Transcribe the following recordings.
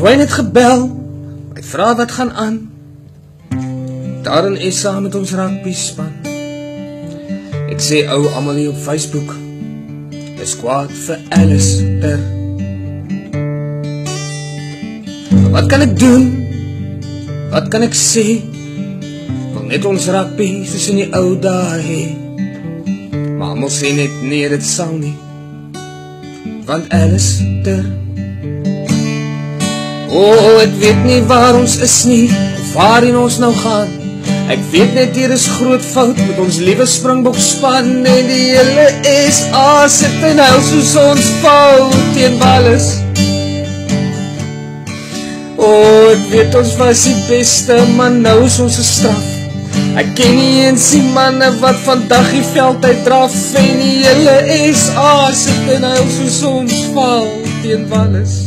Dwayne het gebel, hy vra wat gaan aan. Daar in SA met ons rugby span. Ek sê ou almal hier op Facebook, dis kwaad vir Alistair. Wat kan ek doen? Wat kan ek sê? Wil net ons rugby soos in die ou dae hê. Maar almal sê net nee, dit sal nie. Want Alistair. Ek weet nie waar ons is nie, of waarheen ons nou gaan. Ek weet net hier is groot fout met ons liewe Springbok span, en die hele SA sit en huil soos ons val teen Wallis. Ek weet ons was die beste, maar nou is ons 'n straf. Ek ken nie eens die manne wat vandag die veld uitdraf, en die hele SA sit en huil soos ons val teen Wallis.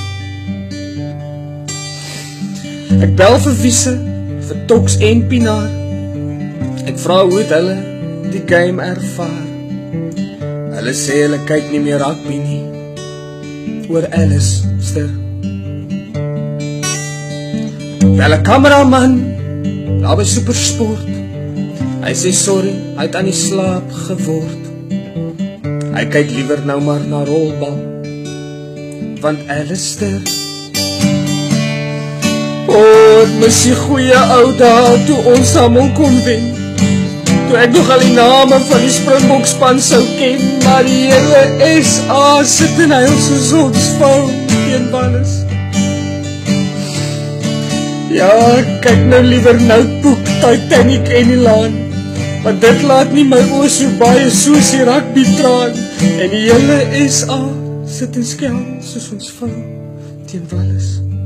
Ek bel vir Wiese, vir Toks en Pinaar. Ek vra hoe het hulle die game ervaar. Hulle sê hulle kyk nie meer rugby nie, oor Alistair. Bel 'n kameraman, daar by Supersport. Hy sê sorry, hy het aan die slaap geword. Hy kyk liewer nou maar na rolbal, want Alistair. Ek mis die goeie ou dae toe ons almal kon wen. Toe ek nog al die name van die Springbok span sou ken, maar die hele SA sit en huil soos ons val teen Wallis. Ja, ek kyk nou liewer Notebook, Titanic en die Laan, want dit laat nie my oë so baie soos die rugby traan. En die hele SA sit en skel soos ons val teen Wallis.